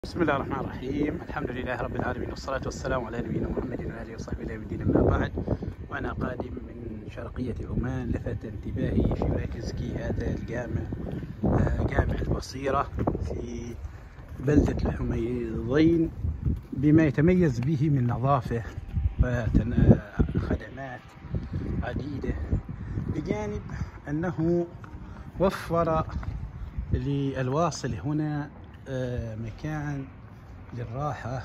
بسم الله الرحمن الرحيم. الحمد لله رب العالمين، والصلاة والسلام على نبينا محمد وآله وصحبه إلى يوم الدين. أما بعد، وأنا قادم من شرقية عمان، لفت انتباهي في مركزك هذا الجامع، جامع البصيرة في بلدة الحميضين، بما يتميز به من نظافة وخدمات عديدة، بجانب أنه وفر للواصل هنا مكان للراحة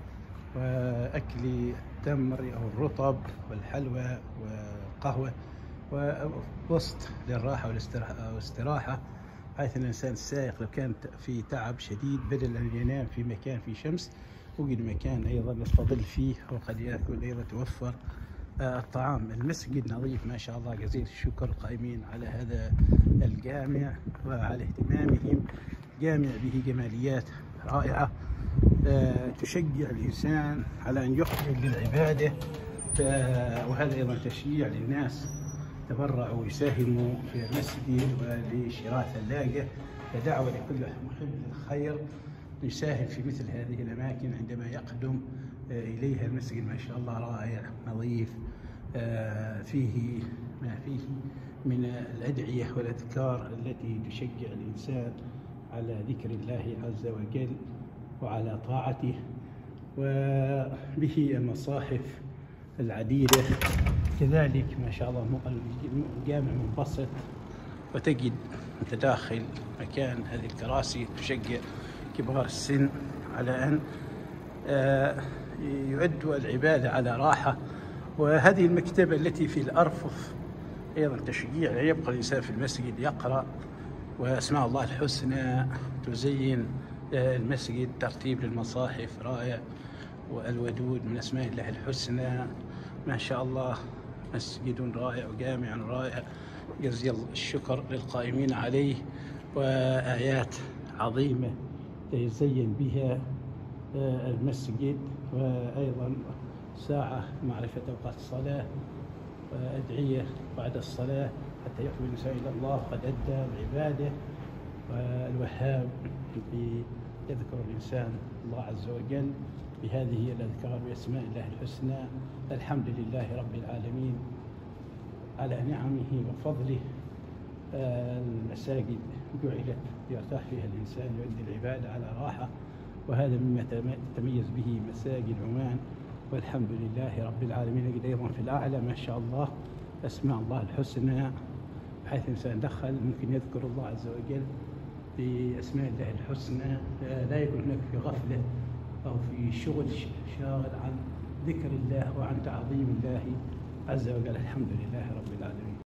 وأكل التمر أو الرطب والحلوى والقهوة، ووسط للراحة والاستراحة، حيث الإنسان السائق لو كان في تعب شديد، بدل أن ينام في مكان في شمس، وجد مكان أيضا يستظل فيه وقد يأكل. أيضا توفر الطعام. المسجد نظيف ما شاء الله، جزيل الشكر القائمين على هذا الجامع وعلى اهتمامهم. جامع به جماليات رائعة تشجع الإنسان على أن يخرج للعبادة، وهذا أيضا تشجيع للناس تبرعوا ويساهموا في المسجد ولشراء ثلاجة، كدعوة لكل محب للخير يساهم في مثل هذه الأماكن عندما يقدم إليها. المسجد ما شاء الله رائع نظيف، فيه ما فيه من الأدعية والأذكار التي تشجع الإنسان على ذكر الله عز وجل وعلى طاعته، وبه المصاحف العديدة. كذلك ما شاء الله الجامع منبسط، وتجد متداخل مكان هذه الكراسي تشجع كبار السن على أن يؤدوا العبادة على راحة. وهذه المكتبة التي في الأرفف أيضا تشجيع، يبقى الإنسان في المسجد يقرأ، وأسماء الله الحسنى تزين المسجد، ترتيب للمصاحف رائع، والودود من أسماء الله الحسنى. ما شاء الله مسجد رائع وجامع رائع، جزيل الشكر للقائمين عليه، وآيات عظيمة يزين بها المسجد، وأيضا ساعة معرفة أوقات الصلاة وأدعية بعد الصلاة حتى يقبل الإنسان إلى الله قد أدى العبادة. والوهاب يذكر الإنسان الله عز وجل بهذه الأذكار بأسماء الله الحسنى. الحمد لله رب العالمين على نعمه وفضله. المساجد جعلت يرتاح فيها الإنسان يؤدي العبادة على راحة، وهذا مما تتميز به مساجد عمان، والحمد لله رب العالمين. نجد أيضا في الأعلى ما شاء الله أسماء الله الحسنى، بحيث الإنسان دخل ممكن يذكر الله عز وجل بأسماء الله الحسنى، لا يكون هناك في غفلة أو في شغل شاغل عن ذكر الله وعن تعظيم الله عز وجل. الحمد لله رب العالمين.